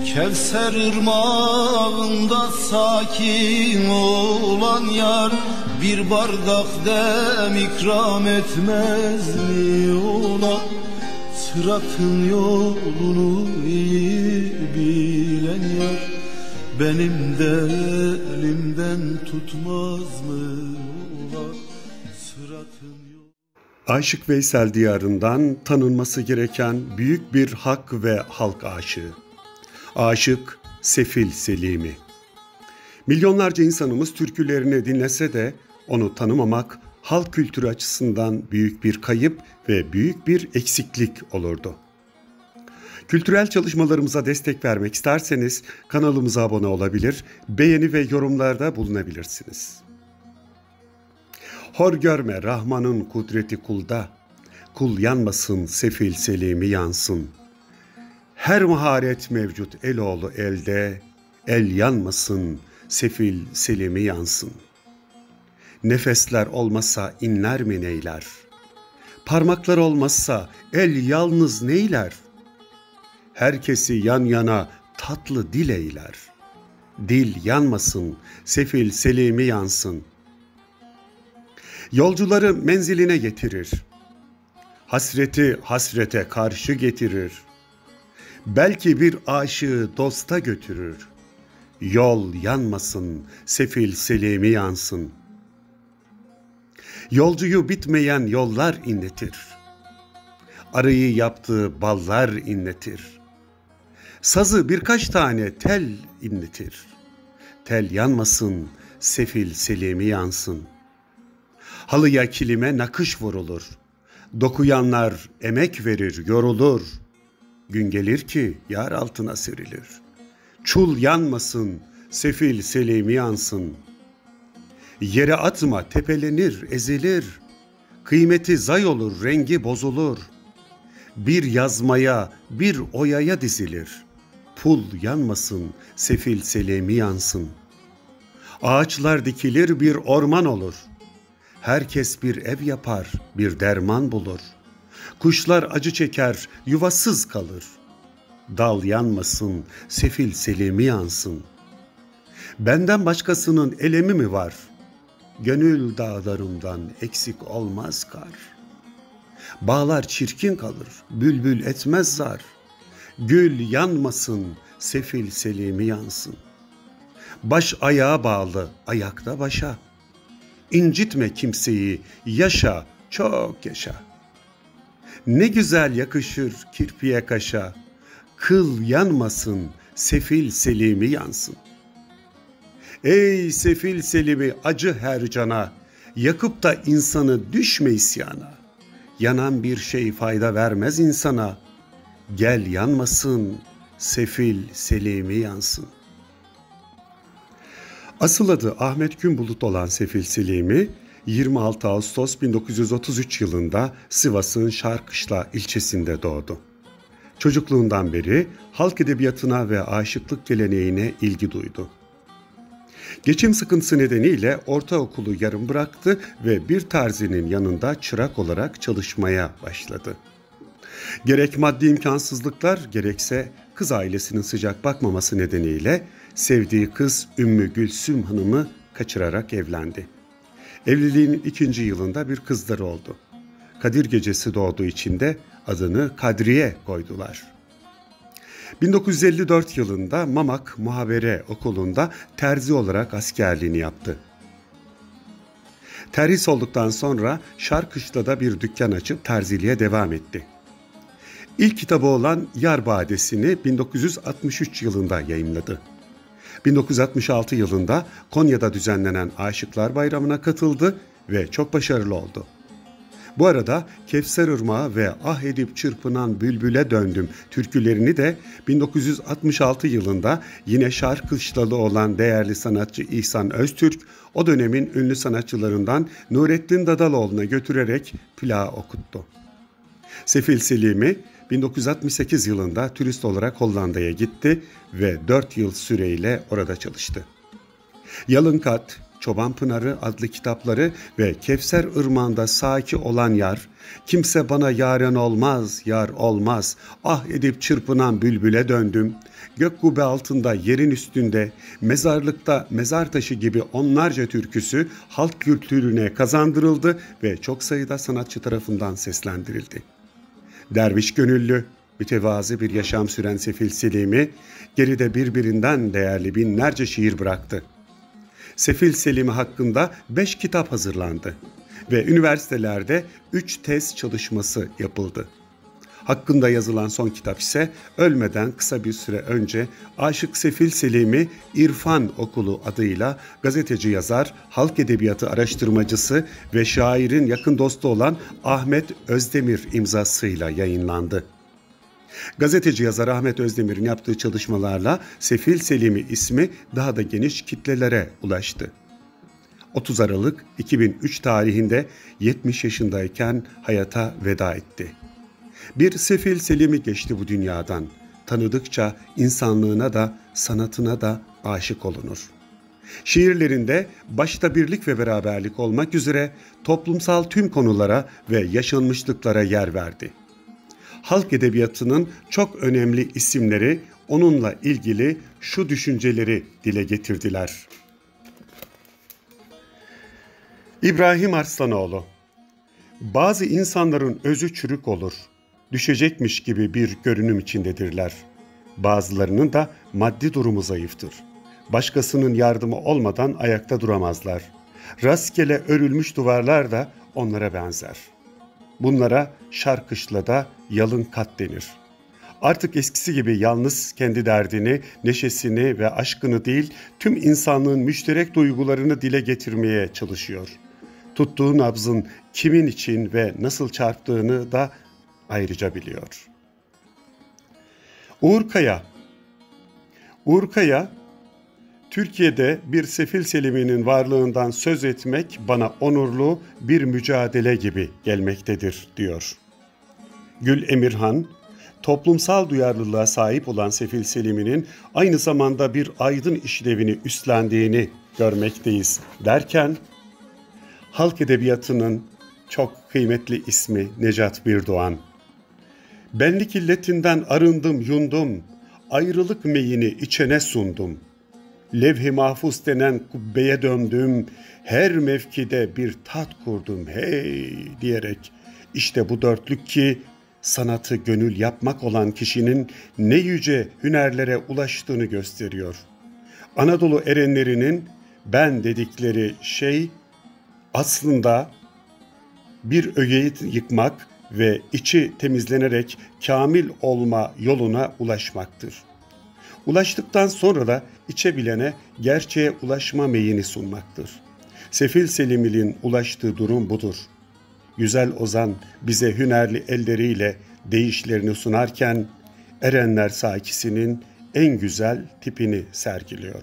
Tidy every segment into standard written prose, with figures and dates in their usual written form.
Kevser ırmağında sakin olan yar, bir bardak dem ikram etmez mi ola? Sıratın yolunu iyi bilen yar, benim de elimden tutmaz mı ola? Sıratın yolunu... Aşık Veysel diyarından tanınması gereken büyük bir hak ve halk aşığı. Aşık Sefil Selimi. Milyonlarca insanımız türkülerini dinlese de onu tanımamak halk kültürü açısından büyük bir kayıp ve büyük bir eksiklik olurdu. Kültürel çalışmalarımıza destek vermek isterseniz kanalımıza abone olabilir, beğeni ve yorumlarda bulunabilirsiniz. Hor görme Rahman'ın kudreti kulda, kul yanmasın Sefil Selimi yansın. Her maharet mevcut eloğlu elde, el yanmasın Sefil Selimi yansın. Nefesler olmasa inler mi neyler? Parmaklar olmazsa el yalnız neyler? Herkesi yan yana tatlı dil eyler. Dil yanmasın Sefil Selimi yansın. Yolcuları menziline getirir. Hasreti hasrete karşı getirir. Belki bir aşığı dosta götürür. Yol yanmasın Sefil Selimi yansın. Yolcuyu bitmeyen yollar inletir. Arıyı yaptığı ballar inletir. Sazı birkaç tane tel inletir. Tel yanmasın Sefil Selimi yansın. Halıya kilime nakış vurulur. Dokuyanlar emek verir, yorulur. Gün gelir ki yar altına serilir. Çul yanmasın Sefil Selimi yansın. Yere atma tepelenir, ezilir. Kıymeti zay olur, rengi bozulur. Bir yazmaya, bir oyaya dizilir. Pul yanmasın Sefil Selimi yansın. Ağaçlar dikilir, bir orman olur. Herkes bir ev yapar, bir derman bulur. Kuşlar acı çeker, yuvasız kalır. Dal yanmasın Sefil Selimi yansın. Benden başkasının elemi mi var? Gönül dağlarımdan eksik olmaz kar. Bağlar çirkin kalır, bülbül etmez zar. Gül yanmasın Sefil Selimi yansın. Baş ayağa bağlı, ayakta başa. İncitme kimseyi, yaşa, çok yaşa. Ne güzel yakışır kirpiye kaşa. Kıl yanmasın Sefil Selimi yansın. Ey Sefil Selimi acı her cana, yakıp da insanı düşme isyana. Yanan bir şey fayda vermez insana. Gel yanmasın Sefil Selimi yansın. Asıl adı Ahmet Günbulut olan Sefil Selimi, 26 Ağustos 1933 yılında Sivas'ın Şarkışla ilçesinde doğdu. Çocukluğundan beri halk edebiyatına ve aşıklık geleneğine ilgi duydu. Geçim sıkıntısı nedeniyle ortaokulu yarım bıraktı ve bir terzinin yanında çırak olarak çalışmaya başladı. Gerek maddi imkansızlıklar gerekse kız ailesinin sıcak bakmaması nedeniyle sevdiği kız Ümmü Gülsüm Hanım'ı kaçırarak evlendi. Evliliğinin 2. yılında bir kızları oldu. Kadir Gecesi doğduğu için de adını Kadriye koydular. 1954 yılında Mamak Muhabere Okulu'nda terzi olarak askerliğini yaptı. Terhis olduktan sonra Şarkışla'da bir dükkan açıp terziliğe devam etti. İlk kitabı olan Yar Badesi'ni 1963 yılında yayımladı. 1966 yılında Konya'da düzenlenen Aşıklar Bayramı'na katıldı ve çok başarılı oldu. Bu arada Kevser Irmağı ve Ah Edip Çırpınan Bülbüle Döndüm türkülerini de 1966 yılında yine Şarkışlalı olan değerli sanatçı İhsan Öztürk, o dönemin ünlü sanatçılarından Nurettin Dadaloğlu'na götürerek plağı okuttu. Sefil Selimi 1968 yılında turist olarak Hollanda'ya gitti ve 4 yıl süreyle orada çalıştı. Yalınkat, Çoban Pınarı adlı kitapları ve Kevser Irmağı'nda Saki olan Yar, Kimse bana yaren olmaz, yar olmaz. Ah edip çırpınan bülbüle döndüm. Gök kubbe altında, yerin üstünde, mezarlıkta mezar taşı gibi onlarca türküsü halk kültürüne kazandırıldı ve çok sayıda sanatçı tarafından seslendirildi. Derviş gönüllü, mütevazı bir yaşam süren Sefil Selimi, geride birbirinden değerli binlerce şiir bıraktı. Sefil Selimi hakkında 5 kitap hazırlandı ve üniversitelerde 3 tez çalışması yapıldı. Hakkında yazılan son kitap ise ölmeden kısa bir süre önce Aşık Sefil Selimi İrfan Okulu adıyla gazeteci yazar, halk edebiyatı araştırmacısı ve şairin yakın dostu olan Ahmet Özdemir imzasıyla yayınlandı. Gazeteci yazar Ahmet Özdemir'in yaptığı çalışmalarla Sefil Selimi ismi daha da geniş kitlelere ulaştı. 30 Aralık 2003 tarihinde 70 yaşındayken hayata veda etti. Bir Sefil Selimi geçti bu dünyadan. Tanıdıkça insanlığına da sanatına da aşık olunur. Şiirlerinde başta birlik ve beraberlik olmak üzere toplumsal tüm konulara ve yaşanmışlıklara yer verdi. Halk edebiyatının çok önemli isimleri onunla ilgili şu düşünceleri dile getirdiler. İbrahim Arslanoğlu: bazı insanların özü çürük olur, düşecekmiş gibi bir görünüm içindedirler. Bazılarının da maddi durumu zayıftır. Başkasının yardımı olmadan ayakta duramazlar. Rastgele örülmüş duvarlar da onlara benzer. Bunlara şarkışlada yalın kat denir. Artık eskisi gibi yalnız kendi derdini, neşesini ve aşkını değil, tüm insanlığın müşterek duygularını dile getirmeye çalışıyor. Tuttuğu nabzın kimin için ve nasıl çarptığını da ayrıca biliyor. Uğur Kaya, Türkiye'de bir Sefil Selimi'nin varlığından söz etmek bana onurlu bir mücadele gibi gelmektedir, diyor. Gül Emirhan, toplumsal duyarlılığa sahip olan Sefil Selimi'nin aynı zamanda bir aydın işlevini üstlendiğini görmekteyiz derken, halk edebiyatının çok kıymetli ismi Necat Birdoğan, benlik illetinden arındım yundum, ayrılık meyini içene sundum. Levh-i mahfuz denen kubbeye döndüm, her mevkide bir tat kurdum hey diyerek. İşte bu dörtlük ki sanatı gönül yapmak olan kişinin ne yüce hünerlere ulaştığını gösteriyor. Anadolu erenlerinin ben dedikleri şey aslında bir ögeyi yıkmak ve içi temizlenerek kamil olma yoluna ulaşmaktır. Ulaştıktan sonra da içebilene gerçeğe ulaşma meyini sunmaktır. Sefil Selimi'nin ulaştığı durum budur. Güzel ozan bize hünerli elleriyle deyişlerini sunarken erenler sakisinin en güzel tipini sergiliyor.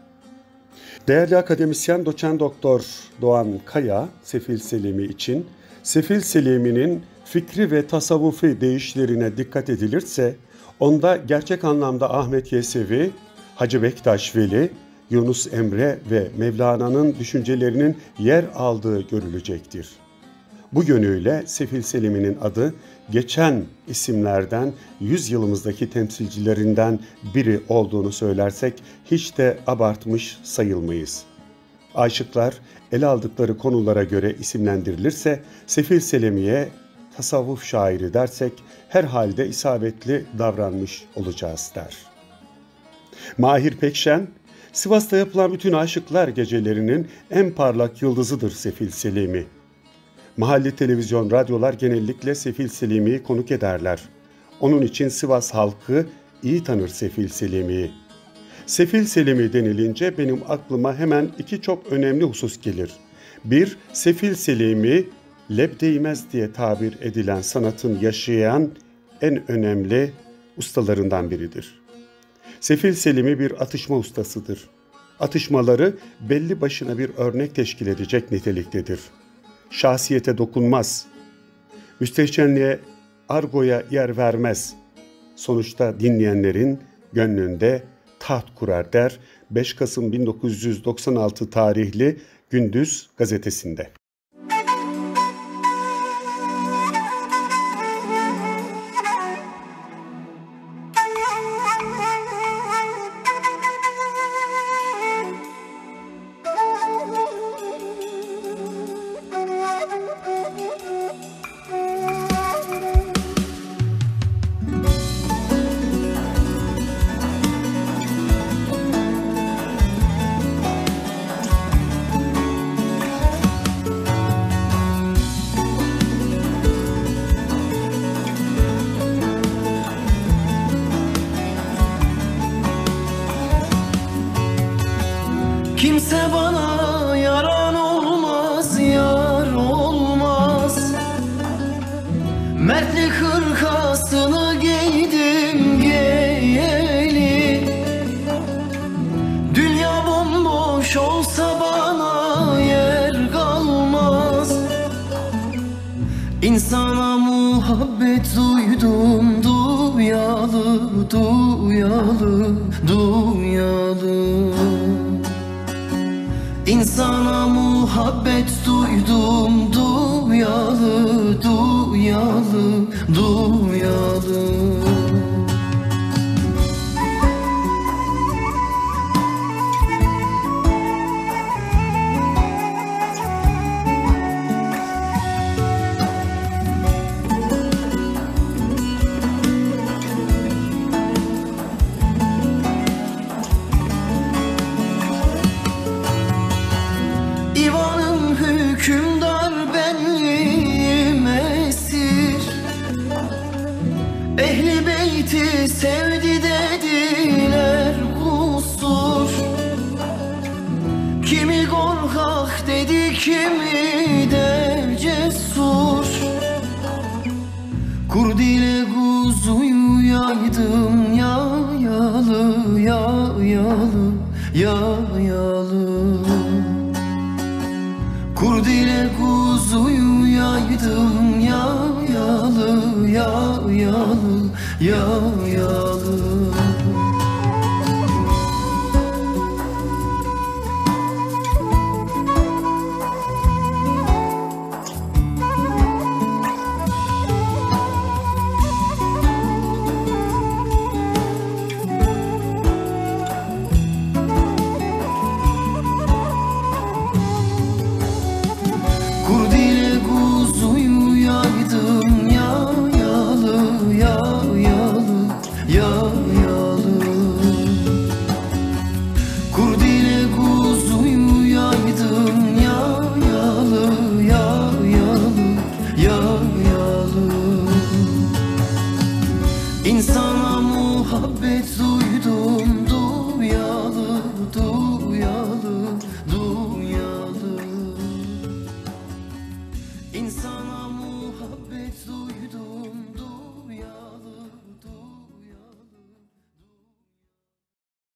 Değerli akademisyen doçent doktor Doğan Kaya, Sefil Selimi için Sefil Selimi'nin fikri ve tasavvufi deyişlerine dikkat edilirse, onda gerçek anlamda Ahmet Yesevi, Hacı Bektaş Veli, Yunus Emre ve Mevlana'nın düşüncelerinin yer aldığı görülecektir. Bu yönüyle Sefil Selimi'nin adı geçen isimlerden 100 yılımızdaki temsilcilerinden biri olduğunu söylersek hiç de abartmış sayılmayız. Aşıklar ele aldıkları konulara göre isimlendirilirse Sefil Selimi'ye tasavvuf şairi dersek herhalde isabetli davranmış olacağız der. Mahir Pekşen, Sivas'ta yapılan bütün aşıklar gecelerinin en parlak yıldızıdır Sefil Selimi. Mahalli televizyon, radyolar genellikle Sefil Selimi'yi konuk ederler. Onun için Sivas halkı iyi tanır Sefil Selimi'yi. Sefil Selimi denilince benim aklıma hemen iki çok önemli husus gelir. Bir, Sefil Selimi, leb değmez diye tabir edilen sanatın yaşayan en önemli ustalarından biridir. Sefil Selimi bir atışma ustasıdır. Atışmaları belli başına bir örnek teşkil edecek niteliktedir. Şahsiyete dokunmaz. Müstehcenliğe, argoya yer vermez. Sonuçta dinleyenlerin gönlünde taht kurar der 5 Kasım 1996 tarihli Gündüz gazetesinde. Kimse bana yaran olmaz, yar olmaz. Mertlik hırkasını giydim giyeli. Dünya bomboş olsa bana yer kalmaz. İnsana muhabbet duydum duyalı, duyalı, duyalı. İnsana muhabbet duydum duyalı, duyalı, duyalı. İvanım hükümdar benliğim esir. Ehli beyti sevdi dediler kusur. Kimi korkak dedi, kimi de cesur. Kurd ile kuzuyu yaydım yayalı, yayalı, yayalı. Kurd ile kuzuyu yaydım yayalı, yayalı, yayalı. Kurd ile kuzuyu yaydım yayalı, yayalı, yayalı. Kurd ile kuzuyu yaydım yayalı, yayalı, yayalı. İnsana muhabbet duydum duyalı, duyalı, duyalı. İnsan